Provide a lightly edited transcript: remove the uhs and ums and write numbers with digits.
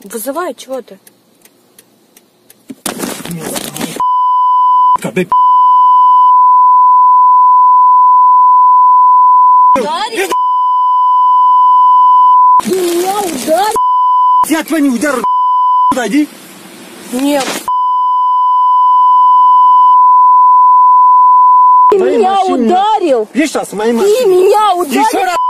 Вызывай, чего ты? Ударил? Ты меня ударил? Я тебя не ударил, иди. Нет. Ты меня ударил? Видишь, сейчас, моей машине. Ты меня ударил? Еще раз.